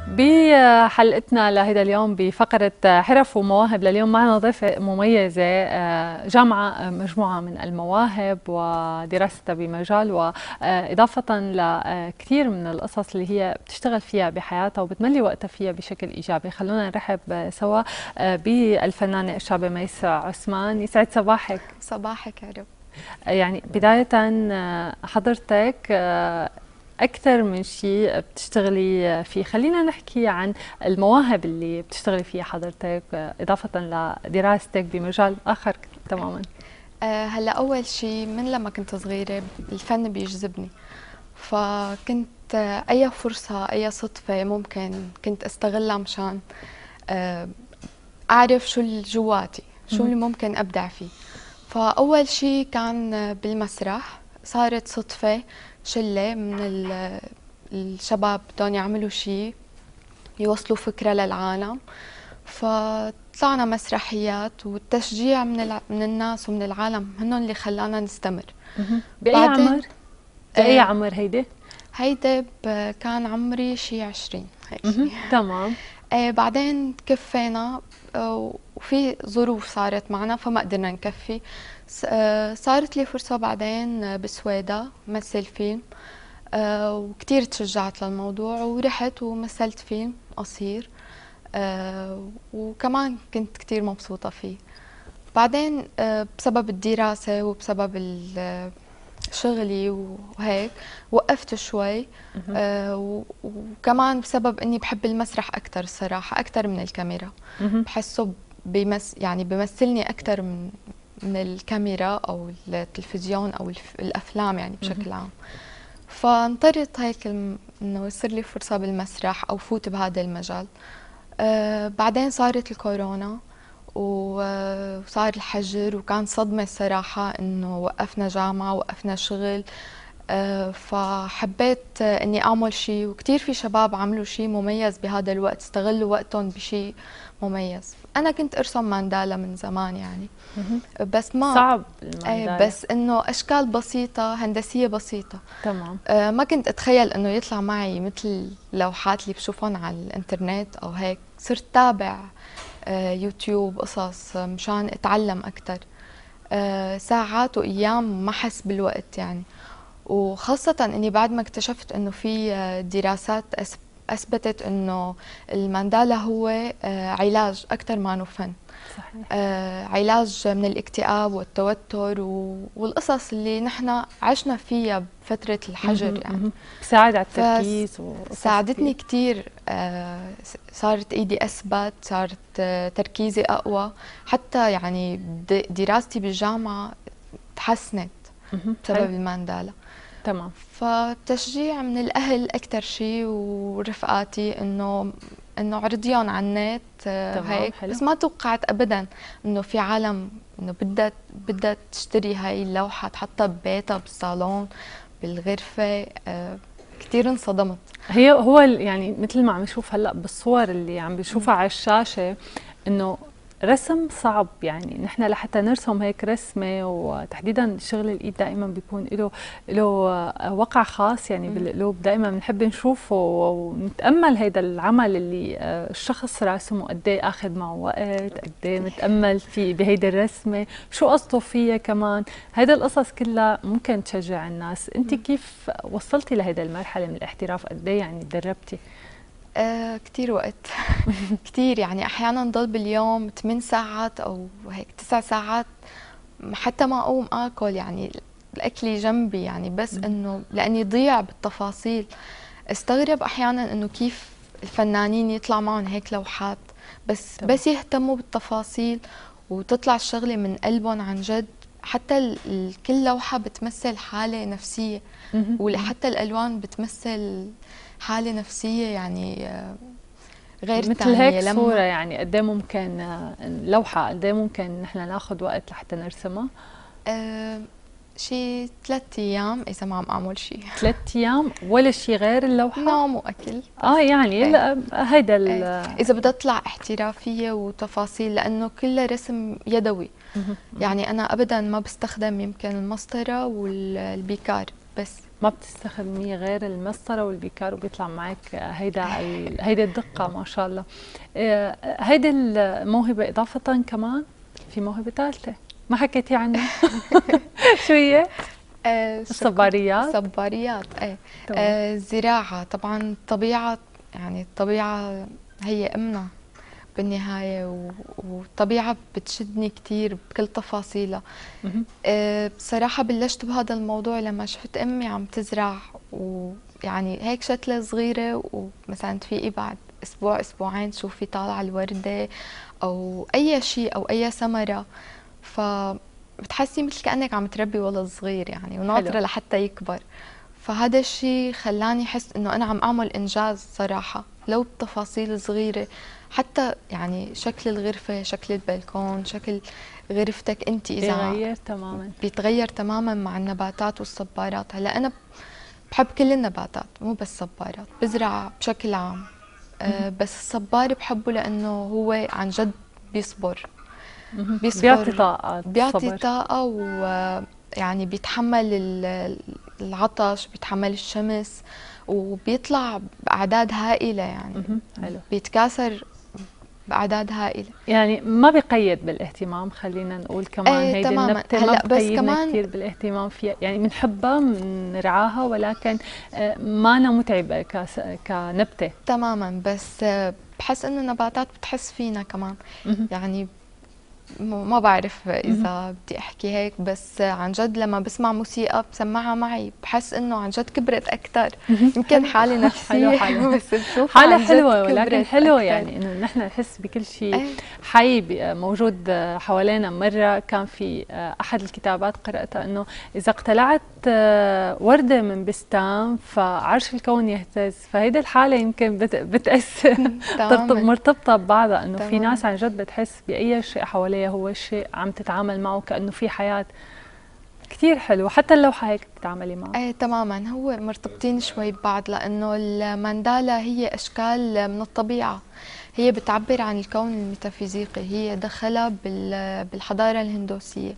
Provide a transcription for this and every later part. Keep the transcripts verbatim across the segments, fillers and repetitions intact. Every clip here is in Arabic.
بحلقتنا لهذا اليوم بفقرة حرف ومواهب لليوم معنا ضيفة مميزة، جامعة مجموعة من المواهب ودراستها بمجال، وإضافة لكثير من القصص اللي هي بتشتغل فيها بحياتها وبتملي وقتها فيها بشكل إيجابي. خلونا نرحب سوا بالفنانة الشابة ميس عثمان. يسعد صباحك. صباحك يا رب. يعني بداية حضرتك أكثر من شيء بتشتغلي فيه، خلينا نحكي عن المواهب اللي بتشتغلي فيها حضرتك إضافة لدراستك بمجال آخر تماما. أه هلا أول شيء من لما كنت صغيرة الفن بيجذبني، فكنت أه أي فرصة أي صدفة ممكن كنت أستغلها مشان أه أعرف شو اللي جواتي، شو اللي ممكن أبدع فيه. فأول شيء كان بالمسرح، صارت صدفة شلة من الشباب بدهم يعملوا شيء يوصلوا فكرة للعالم، فطلعنا مسرحيات، والتشجيع من من الناس ومن العالم هن اللي خلانا نستمر. بأي عمر؟ بأي عمر هيدي؟ هيدي كان عمري شي عشرين هيك شي. تمام. آه بعدين كفينا وفي ظروف صارت معنا فما قدرنا نكفي. صارت لي فرصة بعدين بسويدا مثل فيلم، آه وكتير تشجعت للموضوع ورحت ومثلت فيلم قصير، آه وكمان كنت كتير مبسوطة فيه. بعدين آه بسبب الدراسة وبسبب شغلي وهيك وقفت شوي، آه وكمان بسبب اني بحب المسرح اكثر الصراحه، اكثر من الكاميرا. بحسه بيمس يعني بيمثلني اكثر من من الكاميرا او التلفزيون او الافلام يعني بشكل عام. فانطرت هيك انه يصير لي فرصه بالمسرح او فوت بهذا المجال. آه بعدين صارت الكورونا وصار الحجر، وكان صدمة الصراحة إنه وقفنا جامعة وقفنا شغل. أه فحبيت إني أعمل شيء، وكتير في شباب عملوا شيء مميز بهذا الوقت، استغلوا وقتهم بشيء مميز. أنا كنت أرسم ماندالا من زمان يعني، بس ما صعب الماندالا، بس إنه أشكال بسيطة هندسية بسيطة. تمام. أه ما كنت أتخيل إنه يطلع معي مثل لوحات اللي بشوفهم على الإنترنت أو هيك. صرت تابع آه يوتيوب قصص مشان اتعلم اكثر. آه ساعات وايام ما حس بالوقت يعني، وخاصة اني بعد ما اكتشفت انه في دراسات اثبتت انه الماندالا هو آه علاج اكثر ما انه فن. صحيح. آه علاج من الاكتئاب والتوتر والقصص اللي نحن عشنا فيها بفترة الحجر يعني. بساعد على التركيز. ساعدتني كثير. آه صارت ايدي اثبت، صارت آه تركيزي اقوى، حتى يعني دراستي بالجامعة تحسنت بسبب الماندالا. تمام. فتشجيع من الاهل اكثر شيء ورفقاتي انه انه عرضيهم على النت آه هيك. حلو. بس ما توقعت ابدا انه في عالم انه بدها بدها تشتري هاي اللوحه تحطها ببيتها بالصالون بالغرفه. آه كثير انصدمت. هي هو يعني مثل ما عم نشوف هلا بالصور اللي عم بنشوفها على الشاشه، انه رسم صعب. يعني نحن لحتى نرسم هيك رسمه، وتحديدا شغل الايد دائما بيكون له له وقع خاص يعني بالقلوب. دائما بنحب نشوفه ونتامل هيدا العمل اللي الشخص راسمه قد ايه اخذ معه وقت، قد ايه متامل في بهيدي الرسمه، شو قصده فيها كمان. هيدا القصص كلها ممكن تشجع الناس. انت كيف وصلتي لهيدا المرحله من الاحتراف؟ قد ايه يعني تدربتي؟ آه كتير وقت كتير يعني احيانا ضل باليوم ثمان ساعات او هيك تسع ساعات حتى ما اقوم اكل يعني الاكل جنبي يعني، بس انه لاني ضيع بالتفاصيل. استغرب احيانا انه كيف الفنانين يطلع معهم هيك لوحات، بس طبعا. بس يهتموا بالتفاصيل وتطلع الشغله من قلبهم عن جد. حتى كل لوحه بتمثل حاله نفسيه، وحتى الالوان بتمثل حالة نفسية يعني غير مثل هيك صورة. يعني قد ايه ممكن لوحة، قد ايه ممكن نحن ناخذ وقت لحتى نرسمها؟ أه شي ثلاث ايام اذا ما عم اعمل شيء. ثلاث ايام ولا شيء غير اللوحة؟ نوم واكل. اه يعني ايه. هيدا ايه. اذا بدي اطلع احترافية وتفاصيل، لانه كله رسم يدوي. يعني انا ابدا ما بستخدم يمكن المسطرة والبيكار بس. ما بتستخدميه غير المسطرة والبيكار وبيطلع معك هيدا ال... هيدا الدقة ما شاء الله. آه، هيدي الموهبة إضافة كمان في موهبة ثالثة ما حكيتي عنها. شو هي؟ آه الصباريات. الصباريات ايه. تمام. آه الزراعة طبعا، الطبيعة يعني الطبيعة هي أمنا بالنهاية، و- والطبيعة بتشدني كتير بكل تفاصيلها. مهم. أه بصراحة بلشت بهذا الموضوع لما شفت أمي عم تزرع، ويعني هيك شتلة صغيرة، ومثلا تفيقي بعد أسبوع أسبوعين تشوفي طالعة الوردة أو أي شيء أو أي ثمرة، فبتحسي مثل كأنك عم تربي ولد صغير يعني، وناطرة حلو. لحتى يكبر. فهذا الشيء خلاني أحس إنه أنا عم أعمل إنجاز صراحة، لو بتفاصيل صغيرة. حتى يعني شكل الغرفة، شكل البلكون، شكل غرفتك أنت إذا بيغير تماما. بيتغير تماما مع النباتات والصبارات. هلا أنا بحب كل النباتات مو بس صبارات، بزرع بشكل عام. أه بس الصبار بحبه لأنه هو عن جد بيصبر. مهم. بيعطي بيصبر، طاقة بيعطي الصبر. طاقة، ويعني بيتحمل ال- العطش، بيتحمل الشمس، وبيطلع بأعداد هائلة يعني، مهم. حلو. بيتكاثر بأعداد هائلة. يعني ما بقيد بالاهتمام، خلينا نقول كمان ايه هيدي تماما. النبتة ما هلا بس بقيدنا كمان كثير بالاهتمام فيها، يعني بنحبها بنرعاها ولكن آه، ما أنا متعبة كس- كنبتة. تماما، بس آه، بحس انه النباتات بتحس فينا كمان مهم. يعني. م- ما بعرف مهم. اذا بدي احكي هيك، بس عن جد لما بسمع موسيقى بسمعها معي بحس انه عن جد كبرت اكثر. مهم. يمكن حلو. حالة حلو نفسية حالة. بس بشوفها حالة عن جد حلوة ولكن كبرت حلوة، اكثر. يعني انه نحن نحس بكل شيء ايه حي ب- موجود حوالينا. مرة كان في احد الكتابات قرأتها انه اذا اقتلعت وردة من بستان فعرش الكون يهتز. فهيدي الحالة يمكن بت- بتأثر ترتب- تماما. مرتبطة ببعضها، انه في تماما. ناس عن جد بتحس بأي شيء حواليها هو الشيء عم تتعامل معه كأنه في حياة. كتير حلو. حتى اللوحة هيك بتتعاملي معه. ايه تماما، هو مرتبطين شوي ببعض، لانه الماندالا هي اشكال من الطبيعة، هي بتعبر عن الكون الميتافيزيقي. هي دخلها بال- بالحضارة الهندوسية،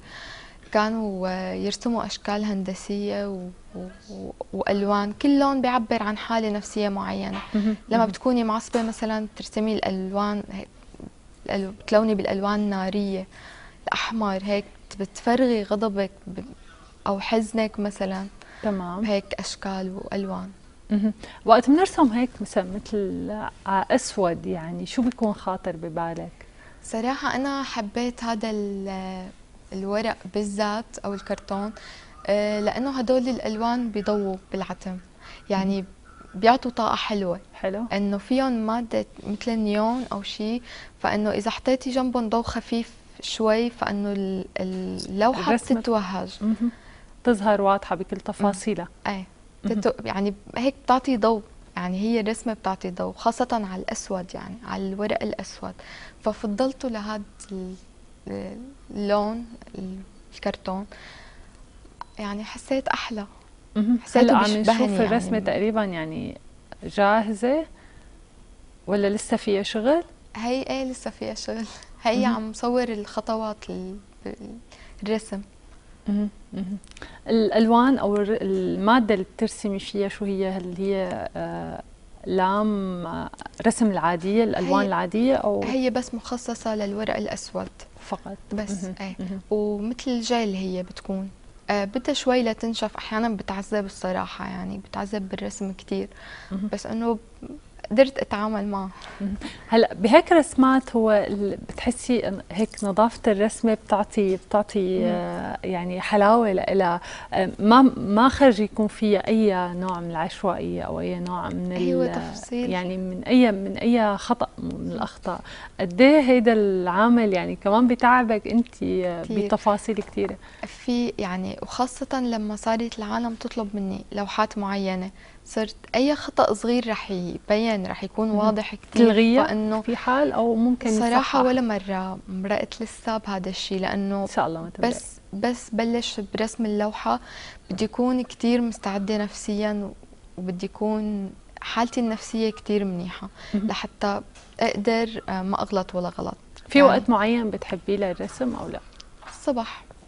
كانوا يرسموا أشكال هندسية و... و... وألوان، كل لون بيعبر عن حالة نفسية معينة. مهم. لما مهم. بتكوني معصبة مثلا ترسمي الألوان هيك، الألو- بتلوني بالألوان النارية، الأحمر هيك بتفرغي غضبك ب... أو حزنك مثلا تمام. بهيك أشكال وألوان. مهم. وقت بنرسم هيك مثلا مثل على اسود، يعني شو بيكون خاطر ببالك؟ صراحة أنا حبيت هذا ال- الورق بالذات أو الكرتون، آه، لأنه هدول الألوان بيضووا بالعتم، يعني بيعطوا طاقة حلوة، حلو. إنه فيهم مادة مثل النيون أو شيء، فإنه إذا حطيتي جنبهم ضوء خفيف شوي فإنه ال- اللوحة الرسمة. بتتوهج. مهم. تظهر واضحة بكل مم. تفاصيلها. ايه مهم. تتو يعني هيك بتعطي ضوء، يعني هي الرسمة بتعطي ضوء خاصة على الأسود، يعني على الورق الأسود، ففضلته لهذا اللون الكرتون، يعني حسيت أحلى، مهم. هلا حسيته عم نشوف بيشبهني الرسمة يعني. تقريبا يعني جاهزة ولا لسه فيها شغل؟ هي ايه لسه فيها شغل، هي مهم. عم صور الخطوات ال- الرسم. مهم. مهم. الألوان أو الر- المادة اللي بترسمي فيها شو هي؟ هل هي آه، لام آه، رسم العادية، الألوان هي العادية أو هي بس مخصصة للورق الأسود فقط؟ بس. مهم. ايه مهم. ومثل الجيل هي بتكون، آه بدها شوي لتنشف، احيانا بتعذب الصراحة، يعني بتعذب بالرسم كتير، مهم. بس انه قدرت اتعامل معه. مهم. هلا بهيك رسمات هو ال- بتحسي إن هيك نظافة الرسمة بتعطي بتعطي مم. آه، يعني حلاوة لها. ما ما خرج يكون فيها أي نوع من العشوائية أو أي نوع من هو ال تفصيل. يعني من أي من أي خطأ من الأخطاء. قد ايه هيدا العامل يعني كمان بتعبك أنت كتير بتفاصيل كثيرة. في يعني، وخاصة لما صارت العالم تطلب مني لوحات معينة، صرت أي خطأ صغير رح يبين، رح يكون واضح كتير، تلغيها فإنه في حال أو ممكن صراحة يصحح؟ ولا مرة مرقت لسه بهذا الشيء، لأنه إن شاء الله ما تمرق. بس بس بلش برسم اللوحة بدي أكون كتير مستعدة نفسيا، وبدي أكون حالتي النفسية كتير منيحة لحتى أقدر آه، ما أغلط ولا غلط في يعني. وقت معين بتحبيه للرسم أو لا؟ الصبح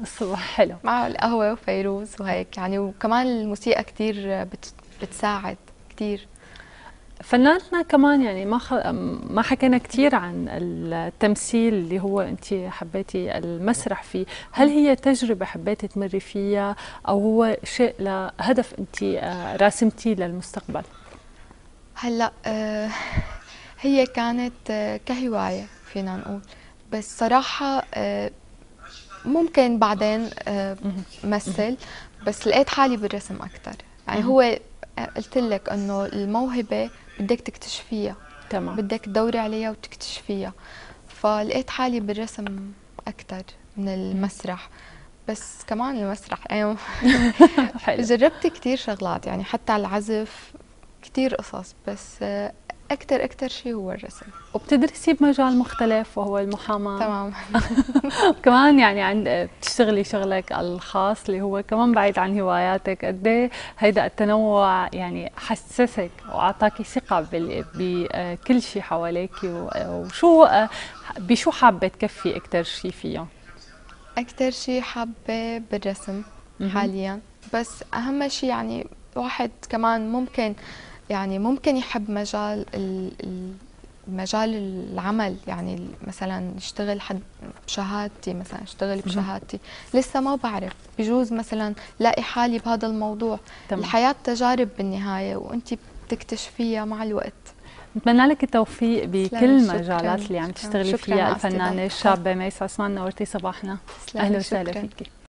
الصبح حلو. مع القهوة وفيروز وهيك يعني، وكمان الموسيقى كتير بت بتساعد كتير. فنانتنا كمان يعني ما خ... ما حكينا كثير عن التمثيل اللي هو انت حبيتي المسرح فيه، هل هي تجربة حبيتي تمري فيها او هو شيء لهدف انت راسمتيه للمستقبل؟ هلا آه هي كانت آه كهواية فينا نقول، بس صراحة آه ممكن بعدين آه مثل، بس لقيت حالي بالرسم أكثر. يعني هو قلت لك انه الموهبة بدك تكتشفيها، تمام، بدك تدوري عليها وتكتشفيها، فلقيت حالي بالرسم أكثر من المسرح. بس كمان المسرح يعني جربت كتير شغلات، يعني حتى على العزف كتير قصص، بس أكتر أكتر شيء هو الرسم. وبتدرسي بمجال مختلف وهو المحاماة. تمام. كمان يعني عند بتشتغلي شغلك الخاص اللي هو كمان بعيد عن هواياتك، قد ايه هيدا التنوع يعني حسسك واعطاكي ثقة بكل شيء حواليك، وشو بشو حابة تكفي أكتر شيء فيهم؟ أكتر شيء حابة بالرسم حاليا، بس أهم شيء يعني واحد كمان ممكن يعني ممكن يحب مجال مجال العمل، يعني مثلا اشتغل حد بشهادتي، مثلا اشتغل بشهادتي، لسه ما بعرف، بجوز مثلا لاقي حالي بهذا الموضوع. تمام. الحياة تجارب بالنهاية وانت بتكتشفيها مع الوقت. نتمنى لك التوفيق بكل المجالات اللي عم تشتغلي فيها الفنانة الشابة ميس عثمان، نورتي صباحنا. أهلا وسهلا فيكي.